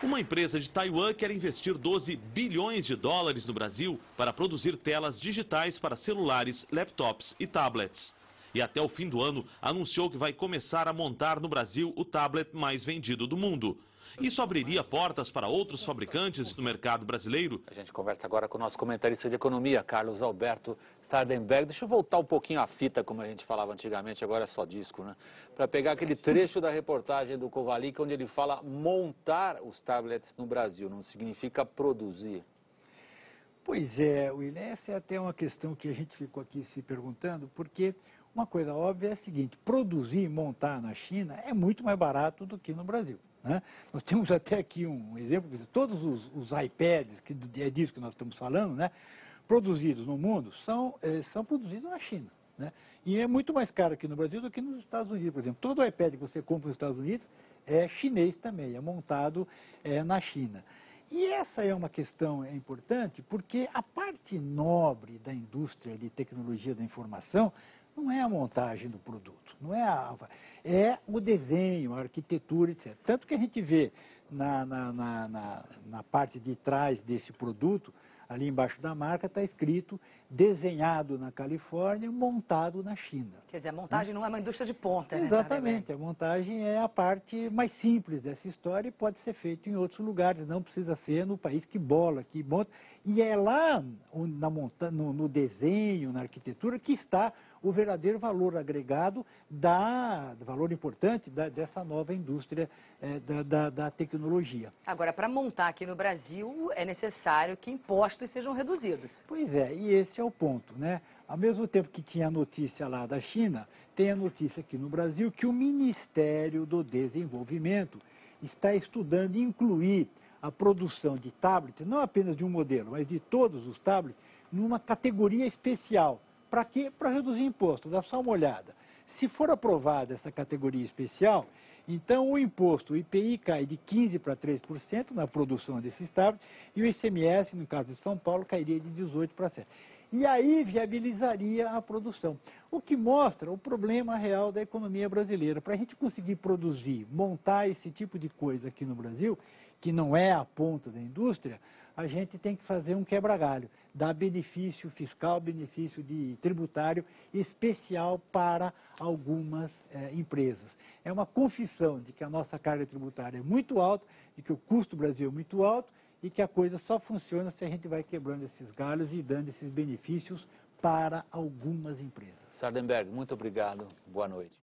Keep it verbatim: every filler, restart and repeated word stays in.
Uma empresa de Taiwan quer investir doze bilhões de dólares no Brasil para produzir telas digitais para celulares, laptops e tablets. E até o fim do ano anunciou que vai começar a montar no Brasil o tablet mais vendido do mundo. Isso abriria portas para outros fabricantes no mercado brasileiro? A gente conversa agora com o nosso comentarista de economia, Carlos Alberto Sardenberg. Deixa eu voltar um pouquinho a fita, como a gente falava antigamente, agora é só disco, né? Para pegar aquele trecho da reportagem do Kovalik, onde ele fala montar os tablets no Brasil, não significa produzir. Pois é, William, essa é até uma questão que a gente ficou aqui se perguntando, porque uma coisa óbvia é a seguinte: produzir, montar na China é muito mais barato do que no Brasil. Né? Nós temos até aqui um exemplo, todos os, os iPads, que é disso que nós estamos falando, né, produzidos no mundo, são, é, são produzidos na China. Né? E é muito mais caro aqui no Brasil do que nos Estados Unidos, por exemplo. Todo iPad que você compra nos Estados Unidos é chinês também, é montado é, na China. E essa é uma questão importante porque a parte nobre da indústria de tecnologia da informação não é a montagem do produto, não é a, é o desenho, a arquitetura, etcétera. Tanto que a gente vê na, na, na, na, na parte de trás desse produto, ali embaixo da marca, está escrito desenhado na Califórnia, montado na China. Quer dizer, a montagem né? não é uma indústria de ponta, né? Exatamente, a montagem é a parte mais simples dessa história e pode ser feita em outros lugares, não precisa ser no país que bola, que monta. E é lá na monta no, no desenho, na arquitetura, que está o verdadeiro valor agregado, da, valor importante da, dessa nova indústria é, da, da, da tecnologia. Agora, para montar aqui no Brasil, é necessário que impostos sejam reduzidos. Pois é, e esse é o ponto, né? Ao mesmo tempo que tinha a notícia lá da China, tem a notícia aqui no Brasil que o Ministério do Desenvolvimento está estudando incluir a produção de tablets, não apenas de um modelo, mas de todos os tablets, numa categoria especial. Para quê? Para reduzir imposto. Dá só uma olhada. Se for aprovada essa categoria especial, então o imposto, o I P I, cai de quinze por cento para três por cento na produção desses tablets e o I C M S, no caso de São Paulo, cairia de dezoito por cento. E aí viabilizaria a produção. O que mostra o problema real da economia brasileira. Para a gente conseguir produzir, montar esse tipo de coisa aqui no Brasil, que não é a ponta da indústria, a gente tem que fazer um quebra-galho, dar benefício fiscal, benefício de tributário especial para algumas eh, empresas. É uma confissão de que a nossa carga tributária é muito alta, de que o custo do Brasil é muito alto e que a coisa só funciona se a gente vai quebrando esses galhos e dando esses benefícios para algumas empresas. Sardenberg, muito obrigado. Boa noite.